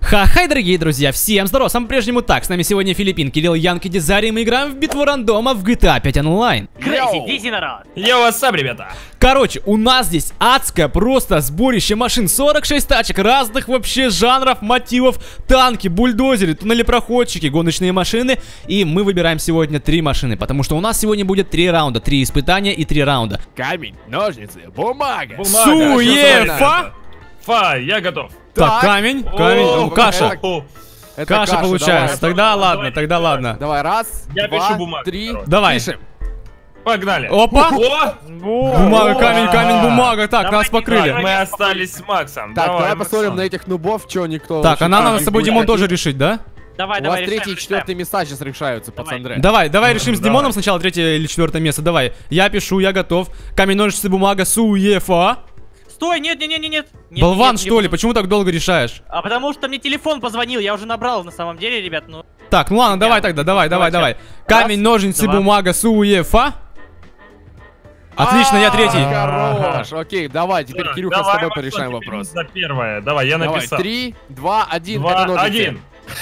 Хай, дорогие друзья, всем здорова, по-прежнему так, с нами сегодня Филиппин, Кирилл, Янки, Дизари, мы играем в битву рандома в GTA 5 онлайн. Крейзи, дизи, народ! Я вас сам, ребята! Короче, у нас здесь адское просто сборище машин, 46 тачек разных вообще жанров, мотивов, танки, бульдозеры, туннелепроходчики, гоночные машины. И мы выбираем сегодня 3 машины, потому что у нас сегодня будет 3 раунда, 3 испытания и 3 раунда. Камень, ножницы, бумага. Суефа! Я готов. Так, камень, каша. Это Каша получается. Тогда ладно, тогда ладно. Давай, раз, Я два, пишу бумагу. 3. Давай. Пишем. Погнали. Опа! О! Бумага, камень, бумага. Так, нас покрыли. Так, мы остались с Максом. Так, давай Макс. посмотрим на этих нубов, что никто... Так, а надо с собой Димон будет. тоже решить, да? Давай, У вас давай, третий и четвертый места сейчас решаются, пацаны. Давай решим с Давай. Димоном сначала 3-е или 4-е место. Давай. Я пишу, я готов. Камень, ножницы, бумага, суефа. Стой, нет. Болван, что ли? Почему так долго решаешь? А потому что мне телефон позвонил, я уже набрал на самом деле, ребят, ну... Так, ну ладно, давай тогда, давай. Камень, ножницы, два. бумага, суефа. Отлично, я третий. Хорош, окей, давай, теперь, Так, Кирюха, с давай, тобой Макс, порешаем теперь вопрос. За первое. Давай, я Давай, написал. 3, 2, 1, 2, 1.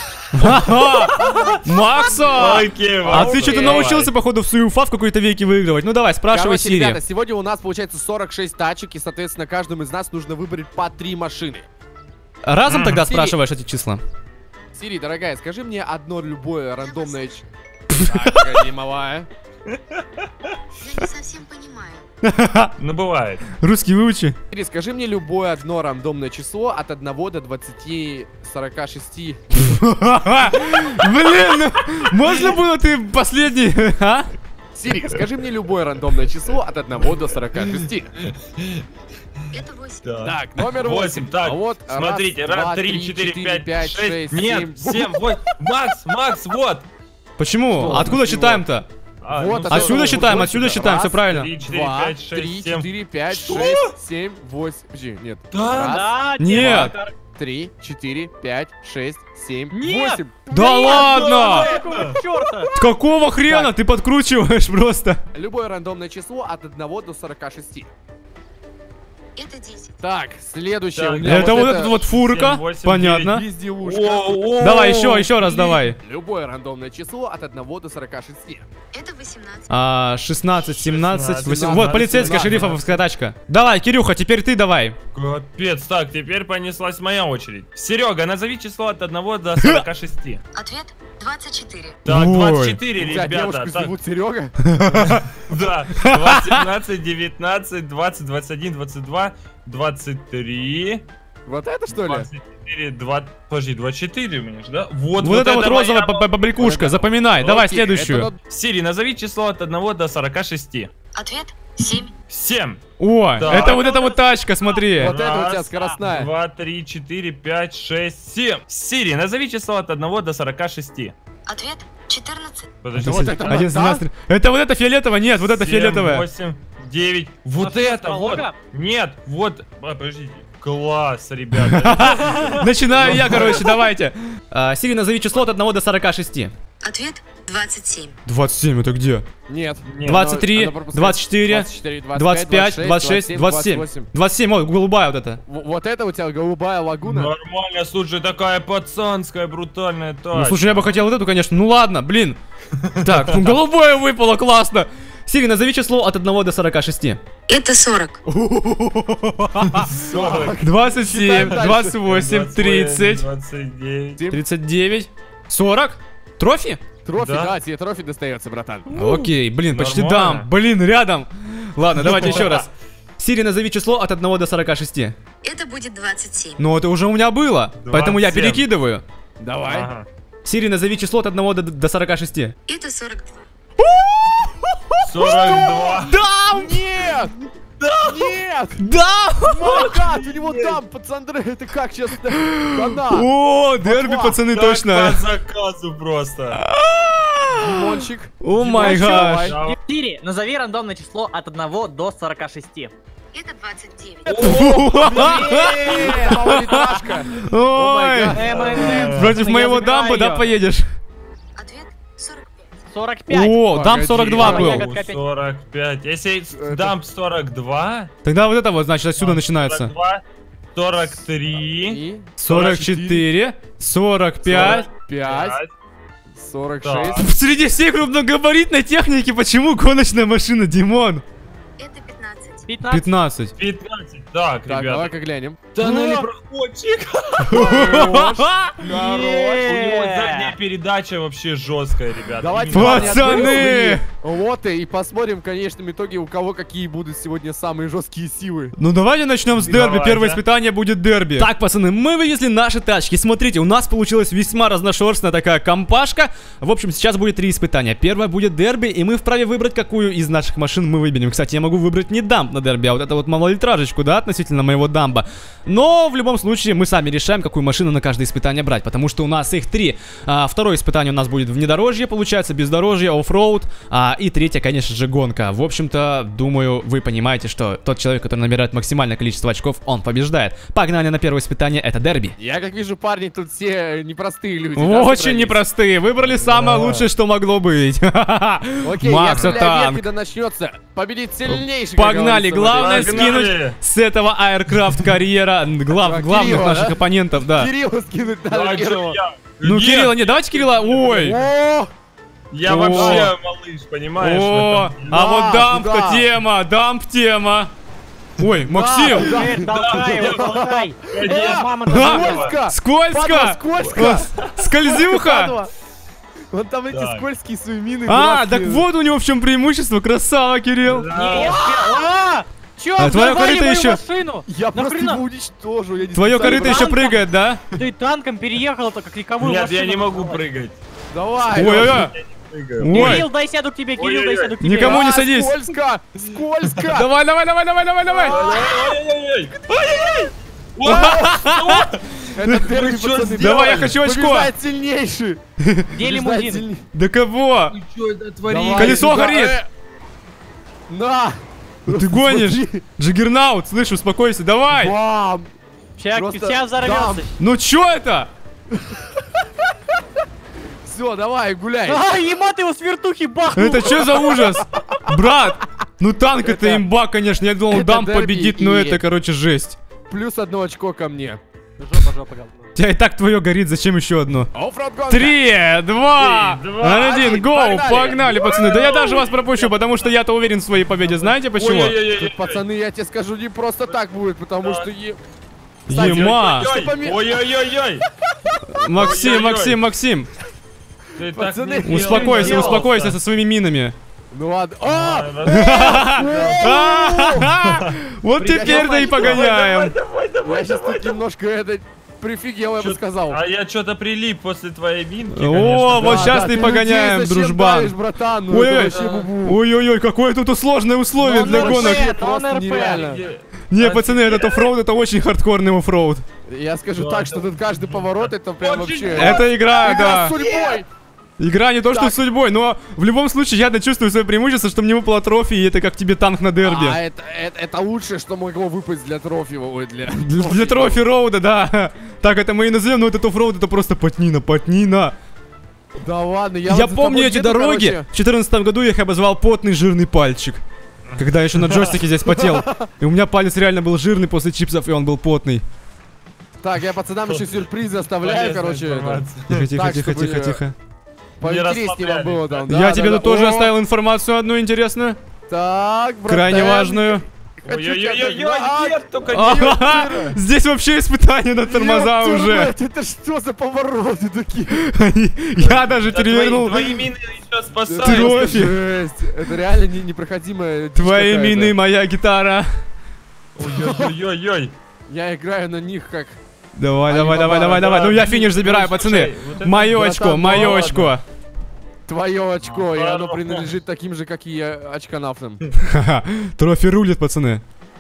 Макса! Окей, А ты что-то Окей. научился, походу, в суефа в какой-то веке выигрывать. Ну давай, спрашивай Короче, Сири. ребята, сегодня у нас получается 46 тачек, и, соответственно, каждому из нас нужно выбрать по 3 машины. Разом тогда Сири. спрашиваешь эти числа? Сири, дорогая, скажи мне одно любое рандомное... Так, погоди, малая. Я не совсем понимаю. Ну, бывает. Русский выучи. Сири, скажи мне любое одно рандомное число от 1 до 20, 46. Блин, ну, можно было ты последний, а? Сири, скажи мне любое рандомное число от 1 до 46. Это 8. Так, номер 8. 8. Так, А вот смотрите. раз, 1, два, 3, 4, 5, 6. 6, Нет, 7, 8. Макс, вот. Почему? Что? Откуда считаем-то? Вот ну, отсюда Отсюда считаем, вот отсюда сюда. считаем, все Раз, правильно. 3, 4, 2, 5, 6, 3, 7. 4, 5, 6, 7, 8. Подожди, нет. Да? Раз, Нет. 3, 4, 5, 6, 7, Нет. 8. Да ладно! Какого черта? Какого хрена ты подкручиваешь просто? Любое рандомное число от 1 до 46. Это 10. Так, следующее. Так, у меня Это вот этот вот фурка, 7, 8, понятно. безделушка. Давай еще раз давай. Любое рандомное число от 1 до 46. Это 18. 16, 17, 18. 17, Вот полицейская 17. шерифовская тачка. Давай, Кирюха, теперь ты давай. Капец, так, теперь понеслась моя очередь. Серега, назови число от 1 до 46. Ответ 24. Так, Ой. 24, У тебя ребята. девушку Так, зовут Серега? да, 18, 19, 20, 21, 22, 23, Вот это что ли? 24, 20, подожди, 24 у меня же, да? Вот Вот это вот моя розовая побрякушка, запоминай. Давай Окей, следующую. это Сири, назови число от 1 до 46. Ответ 7. 7. О, Так. это вот эта вот тачка, смотри. Вот это у тебя скоростная. 2, 3, 4, 5, 6, 7. Сири, назови число от 1 до 46. Ответ 14. Подожди, Вот это Один, вот, да? 17. Это вот это фиолетовая? Нет, вот это 7, фиолетовая. 8, 9. Вот что, это, сказал вот. лага? Нет, вот. Подождите. Класс, ребята. Начинаю я, короче, давайте. Сири, назови число от 1 до 46. Ответ 27. 27, это где? Нет. Нет. 23, Она пропускает 24, 24, 25, 26, 27. 27, ой, голубая вот эта. Вот это у тебя голубая лагуна? Нормально, слушай, такая пацанская, брутальная тачка. Ну, слушай, я бы хотел вот эту, конечно. Ну ладно, блин. Так, ну голубое выпало, классно. Сири, назови число от 1 до 46. Это 40. 40, 27, Считаем дальше. 28, 30, 29. 39, 40. Трофи? Трофи, Да. да, тебе трофи достается, братан. Окей, блин, почти Нормально. дам. Блин, рядом. Ладно, давайте еще раз. Сири, назови число от 1 до 46. Это будет 27. Ну, это уже у меня было, поэтому я 27. перекидываю. Давай. Ага. Сири, назови число от 1 до 46. Это 42. 42. Да! Нет! Нет! Да! Магат, у него там, пацаны, это как сейчас? Да-да. О, дерби, пацаны, Так, точно. по заказу просто. Лимончик. О май Давай. гаш. Сири, назови рандомное число от 1 до 46. Это 29. Малолитражка. Ой, против моего дампа, да, поедешь? Ответ 45. 45. О, дамп Погоди. 42 был. Ягодка опять. 45. Если дамп 42, Тогда вот это вот, значит, отсюда начинается. 42, 43. И 44, 45. 5, 46. Так. Среди всей крупногабаритной техники почему гоночная машина, Димон? Это 15. 15. 15. 15. Так, Так, ребята. давай-ка глянем. Да Ну. не проходчик. Хорош. У него задняя передача вообще жесткая, ребята. Давайте, Именно. парни, Пацаны! отбросим вот и посмотрим в конечном итоге, у кого какие будут сегодня самые жесткие силы. Ну давайте начнем с дерби. Давайте. Первое испытание будет дерби. Так, пацаны, мы вывезли наши тачки. Смотрите, у нас получилась весьма разношерстная такая компашка. В общем, сейчас будет 3 испытания. Первое будет дерби, и мы вправе выбрать, какую из наших машин мы выберем. Кстати, я могу выбрать не дамп на дерби, а вот это вот малолитражечку, да, относительно моего дамба. Но в любом случае мы сами решаем, какую машину на каждое испытание брать, потому что у нас их 3. Второе испытание у нас будет внедорожье, получается, бездорожье, оффроуд. И третье, конечно же, гонка. В общем-то, думаю, вы понимаете, что тот человек, который набирает максимальное количество очков, он побеждает. Погнали на первое испытание, это дерби. Я как вижу, парни тут все непростые люди. да, Очень собрались? непростые, выбрали самое лучшее, что могло быть. Окей, Макса я встреляю вверх, танк. когда начнется. Победит сильнейший. Погнали, как говорится, главное Погнали. скинуть с этого Aircraft карьера главных Кирилла, наших да? оппонентов, да. Кирилла скинуть надо Давай, первого. я. Ну, Нет, Кирилла, не, давайте Кирилла, ой. О, Я О. вообще малыш, понимаешь? О, в этом деле. а вот Да, дамп-то да. тема, дамп-тема. Ой, Максим, Толкай его, толкай. Конечно. Мама Да. скользко! Падла, скользко, скользко! скользюха. Падла. Вон там эти Так. скользкие свои мины. А, дурацкие. так вот у него в чем преимущество, красава, Кирилл. Чё, А твоё взорвали корыто мою ещё- машину? Я просто Нахрена? его уничтожу. Я не Твое специально. корыто еще танком. прыгает, да? Ты танком переехал-то, как легковую Нет, машину. я не могу взорвать. прыгать. Давай. Ой-ой-ой. Прыгаю. Ой. Кирилл, дай сяду к тебе, Кирилл, дай Ой-ой-ой. сяду к тебе. Никому не А, садись. Скользко! Скользко! Давай, давай, давай, давай, давай, давай. Ой-ой-ой. Это дерби, чё пацаны. сделали? Давай, я хочу очко. Побеждает сильнейший. Где Побеждает лимузин? сильней. Да кого? Вы что это творите? Давай Колесо сюда. горит. На! Ты гонишь. Смотри. Джиггернаут, слышь, успокойся, давай. Бам! Сейчас Просто взорвется. Ну чё это? Все, давай, гуляй. А, ема ты его с вертухи бахнул. Это что за ужас? Брат, ну танк это Это- имба, конечно. Я думал, это дам дерби победит, но и- это, короче, жесть. Плюс 1 очко ко мне. Жопа, говно. У тебя и так твое горит, зачем еще одно? Оффроуд гонка. 3, 2, 3, 2, 1, один, гоу, погнали. погнали, пацаны. Да я даже вас пропущу, потому что я-то уверен в своей победе. Знаете почему? Ой-ой-ой. Тут, пацаны, я тебе скажу, не просто так будет, потому что... Кстати, Ема. Ой-ой-ой-ой. Максим, Ой-ой-ой. Максим, Максим. Ты так Пацаны, не делай, Успокойся, пожалуйста. успокойся со своими минами. Ну ладно. А! А-ха-ха! Вот теперь-то и погоняем. Я сейчас тут немножко это прифигел, я бы сказал. А я что-то прилип после твоей минки, О, конечно. вот да. щас ты людей погоняем, зачем дружбан. давишь, братан? Ну Ой, это ой, вообще бубу. ой-ой-ой, какое тут сложное условие Ну, для ну, гонок. вообще. Просто Он РП. нереально. Не, пацаны, этот оффроуд, это очень хардкорный оффроуд. Я скажу Да, так, это- что тут каждый поворот это прям Очень вообще... Это игра, Игра да. с судьбой! Игра не то, что Так. с судьбой, но в любом случае я чувствую свое преимущество, что мне выпало трофи, и это как тебе танк на дерби. А это лучшее, что могло выпасть для трофи, ой, для... Для трофи роуда, да. Так это мы и назовем, но этот оффроуд это просто потнина. Да ладно, Я вот за помню тобой эти еду, дороги. короче. В 2014 году я их обозвал потный жирный пальчик. Когда я еще на джойстике здесь потел. И у меня палец реально был жирный после чипсов, и он был потный. Так, я пацанам еще сюрприз оставляю, Полезная короче. это. информация. Тихо, тихо, Так, тихо, чтобы тихо, не- тихо. Поинтереснее вам было там, да? Я тебе да, тут тоже О, оставил информацию одну интересную. Так, братан. Крайне важную. Хочу тебя Ой-ой-ой-ой, догнать. нет, только не... Ага, здесь вообще испытание на тормоза Ёпта уже. мать, это что за повороты такие? Я даже перевернул. Твои мины еще спасают. Трофи. Жесть. Это реально непроходимая дичь Твои какая-то. мины, моя гитара. Ой-ой-ой-ой. Я играю на них как... Давай, Али давай, давай, Баба, давай, да, давай. Ну я блин, финиш забираю, слушай, пацаны. вот это Мое братан, очко, мое ладно. очко. Твое очко, и оно хорошо. принадлежит таким же, как и очконавтам. Ха-ха. Трофи рулит, пацаны.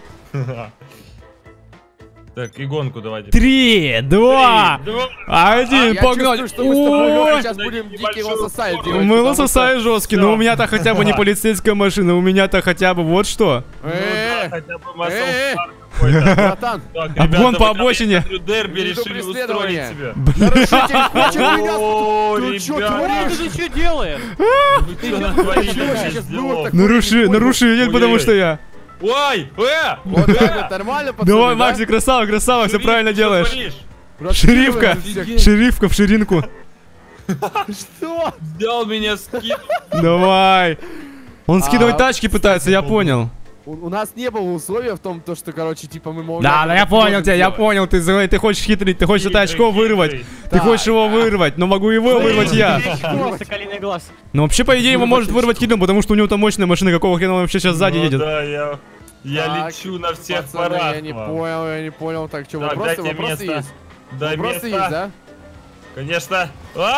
Так, и гонку давайте. 3, 2, 1, Я погнали. чувствую, что мы с тобой, Лёха, Ой. сейчас будем дикий Небольшую лососай скорость. делать. Мы потому что- лососай жесткий, но у меня-то хотя бы не полицейская машина, у меня-то хотя бы вот что. Ну да, хотя бы muscle э. start какой-то. Братан, Так, Обгон ребята, по вы там, обочине. я смотрю, дерби Вижу решили устроить преследование. себе. нарушитель хочет меня... О, Ты чё ребята, творишь? Ты что делаешь? вы что натворили Что без сейчас было делов? такое? Нарушитель, Ой-ой-ой. потому что я. Ой! Вот это нормально, пацаны, Давай, да? Макси, красава, красава, все правильно делаешь. Раскидываем Шерифка, всех. шерифка в ширинку. Что? Взял меня, скинул. Давай. Он скидывать А, тачки пытается, я понял. У нас не было условия в том, то, что, короче, типа мы можем... Да, я понял тебя, я сделать. понял. Ты хочешь хитрить, ты хочешь это очко Хитрый, вырвать. хитрый. Ты Да. хочешь его вырвать, но могу его вырвать я. Соколиный глаз. Ну вообще, по идее, его может вырвать Кирилл, потому что у него там мощная машина. Какого хрена он вообще сейчас сзади Ну едет? Да, я Так, лечу на всех Пацаны, парах. я не вам. понял, я не понял. Так, что, Так, вопросы дайте место. есть? Дай Вопросы место. есть, да? Конечно.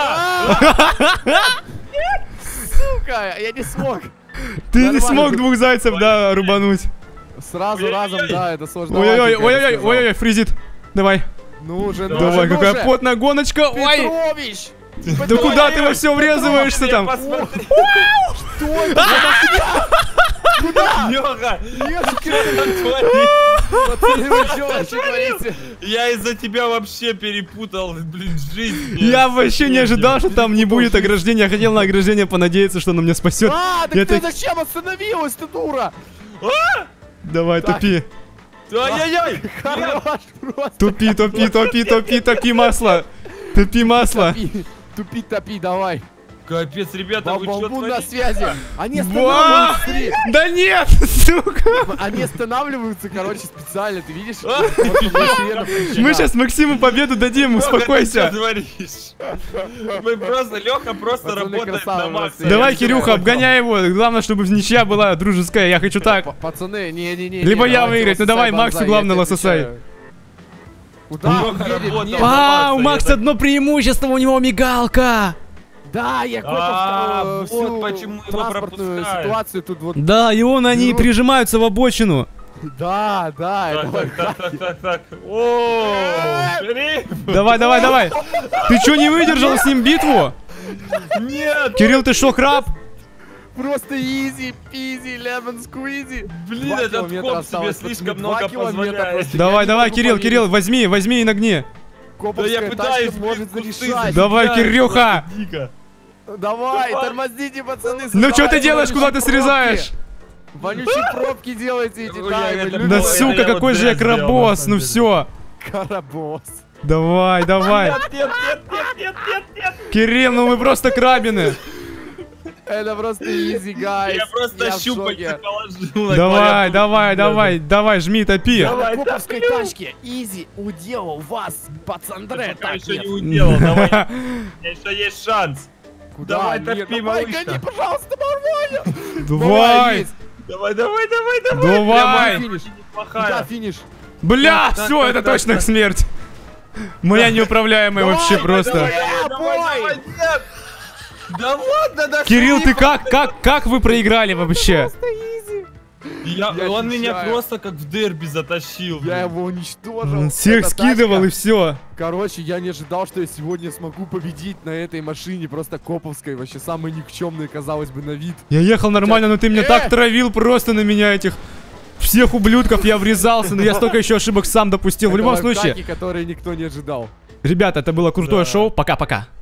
Сука, я не смог. Ты не Нормально. смог двух зайцев, да, рубануть. Сразу Ой-ой-ой. разом, да, это сложно. Ой-ой-ой, ой-ой-ой, ой-ой, фризит. Давай. Ну уже, ну Давай, уже, ну какая уже. потная гоночка. Ой, Петрович! да куда ты во все врезываешься там? Посмотри. Что это? Куда? Лёха, Ёшки, смотри. пацаны, вы что вообще творите? Я из-за тебя вообще перепутал, блин, жизнь. Я вообще не ожидал, что там не будет ограждения. Я хотел на ограждение понадеяться, что оно меня спасет. А, Я так ты так- зачем остановилась, ты дура? Давай, Так. тупи. Ай-яй-яй. Хорош просто. Тупи, тупи, тупи, тупи, топи масло. Топи масло. Тупи, топи, давай. Капец, ребята, вы что Бамбун на творите? связи. Они Ва! останавливаются, смотри. Да нет, сука. Они останавливаются, короче, специально, ты видишь? А? Вот он сверху включен. Мы сейчас Максиму победу дадим, Лёха, успокойся. ты что творишь? Мы просто, Леха просто Пацаны, работает красавы, на молодцы. максимум. Давай, Я Кирюха, понял. обгоняй его. Главное, чтобы ничья была дружеская. Я хочу так. Пацаны, не-не-не. Либо я давайте выиграть. Ну лососай, давай, банзай, Максу главное я тебе лососай. отвечаю. Куда он Лёха едет? работал. Нет. А, у Я Макса так- одно преимущество, у него мигалка. Да, я А, Копов, вот всю почему его транспортную пропускают. ситуацию тут вот... Да, и он, они Ну. прижимаются в обочину. Да, да, это вот Так. О, шериф. Давай, давай, давай. Ты что, не выдержал с ним битву? Нет. Кирилл, ты что, храп? просто изи, пизи, лемон сквизи. Блин, 2 этот километра коп тебе осталось, слишком пацаны, 2 много километра позволяет. просто. Давай, Я не давай, могу Кирилл, поверить. Кирилл, возьми и нагни. Коповская Да я тачка пытаюсь, может блин, кусты зарешать. Давай, забегать, Кирюха. просто дико. Давай, Давай. тормозите, пацаны. Ну что ты создавайте делаешь, куда ты вонючие срезаешь? пробки. Вонючие пробки делайте эти, Ой, да, я вы это любите. Да Ну, сука, это я какой вот же я зря сделал, крабос, на ну самом все. Карабос. Давай, давай. Нет. Кирилл, ну вы просто крабины. Это просто изи, гайс. Я просто в щупальца шоке. положил. на Давай, клавиатуру. давай, давай, давай, жми, топи. Я Давай, на коповской тачке изи уделал вас, пацандре, Пока так еще нет. не уделал, давай. У меня еще есть шанс. Куда? Давай, Нет, топи, давай, малыш-то. гони, пожалуйста, нормально. Давай. есть. Давай. Давай. Прямо финиш. Куда Неплохая. финиш? Бля, Так, все, так, это так, точно так. смерть. Моя неуправляемая Давай, вообще давай, просто. Давай, нет. Да ладно, да Кирилл, ты шериф. как вы проиграли вообще? Я- Я Он меня отвечаю. просто как в дерби затащил. Я блин. его уничтожил. Он всех Эта скидывал и тачка. все. Короче, я не ожидал, что я сегодня смогу победить на этой машине, просто коповской, вообще самой никчемной, казалось бы, на вид. Я ехал нормально, но ты меня так Э! травил просто на меня этих всех ублюдков. Я врезался, но я столько еще ошибок сам допустил. В Это любом лайфхаки, случае, которые никто не ожидал. ребята, это было крутое Да. шоу. Пока-пока.